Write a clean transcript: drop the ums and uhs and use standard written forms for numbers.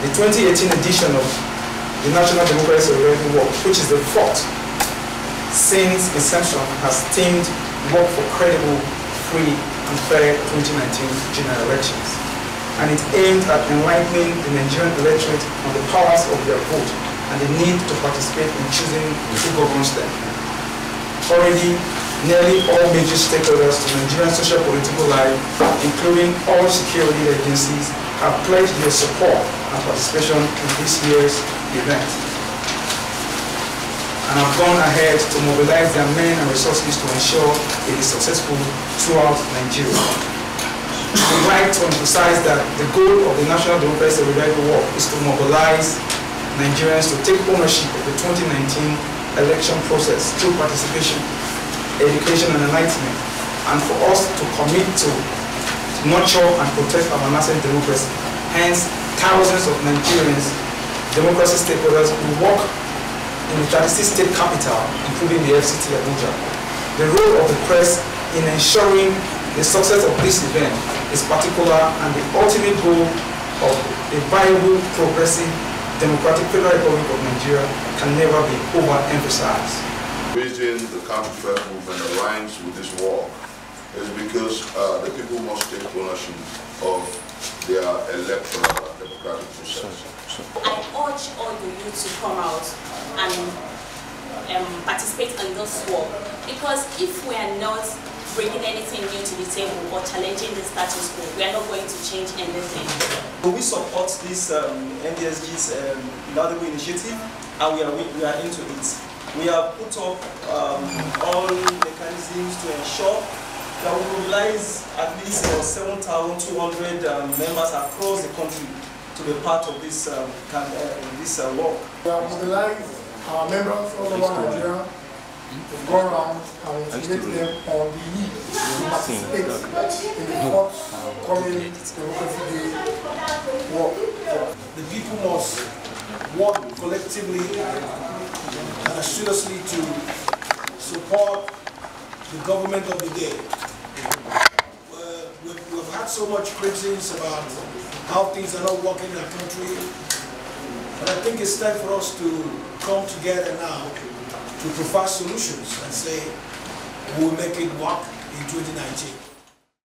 The 2018 edition of the National Democracy Solidarity Walk, which is the fourth since inception, has themed Work for Credible, Free and Fair 2019 general elections, and it aimed at enlightening the Nigerian electorate on the powers of their vote and the need to participate in choosing who governs them. Already, nearly all major stakeholders to Nigerian social political life, including all security agencies, have pledged their support and participation in this year's event, and have gone ahead to mobilize their men and resources to ensure it is successful throughout Nigeria. We'd like to emphasize that the goal of the National Democracy Solidarity Walk is to mobilize Nigerians to take ownership of the 2019 election process through participation, education and enlightenment, and for us to commit to nurture and protect our nascent democracy. Hence, thousands of Nigerians, democracy stakeholders, will work in the 36 state capital, including the FCT Abuja. The role of the press in ensuring the success of this event is particular, and the ultimate goal of a viable, progressive, democratic Federal Republic of Nigeria can never be overemphasized. The reason the Campus First movement aligns with this walk is because the people must take ownership of their electoral and democratic process. I urge all the youth to come out and participate in this walk, because if we are not bringing anything new to the table or challenging the status quo, we are not going to change anything. We support this NDSG's laudable initiative, and we are into it. We have put up all mechanisms to ensure that we mobilize at least 7,200 members across the country to be part of this work. We have mobilized our members all over Nigeria to go around and educate them on the need to participate in the forthcoming Democracy Day work. The people must work collectively and seriously to support the government of the day. We've had so much criticism about how things are not working in our country, but I think it's time for us to come together now to provide solutions and say we'll make it work in 2019.